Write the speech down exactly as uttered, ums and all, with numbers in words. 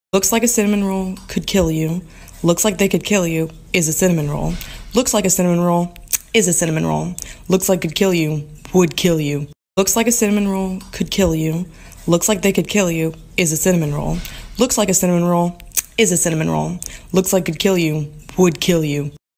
Looks like a cinnamon roll could kill you. Looks like they could kill you is a cinnamon roll. Looks like a cinnamon roll is a cinnamon roll. Looks like could kill you would kill you. Looks like a cinnamon roll could kill you. Looks like they could kill you is a cinnamon roll. Looks like a cinnamon roll is a cinnamon roll. Looks like could kill you would kill you.